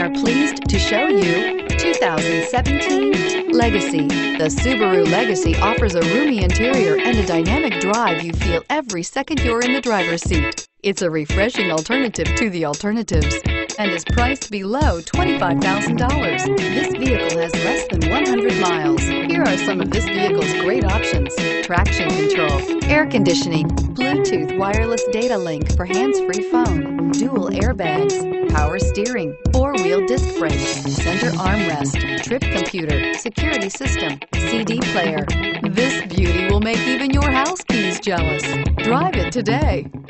are pleased to show you 2017 Legacy. The Subaru Legacy offers a roomy interior and a dynamic drive you feel every second you're in the driver's seat. It's a refreshing alternative to the alternatives and is priced below $25,000. This vehicle has less than 100 miles. Here are some of this vehicle's great options: traction control, air conditioning, Bluetooth wireless data link for hands-free phone, dual airbags, power steering, four-wheel disc brakes, center armrest, trip computer, security system, CD player. This beauty will make even your house keys jealous. Drive it today.